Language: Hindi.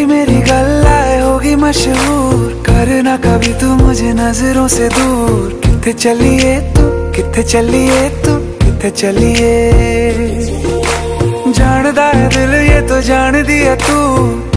तेरी मेरी गल्लाए होगी मशहूर, करना कभी तू मुझे नजरों से दूर। किथे चलिए तू, किथे चलिए तू, किथे चलिए। जानदा है दिल ये तो जान दिया तू,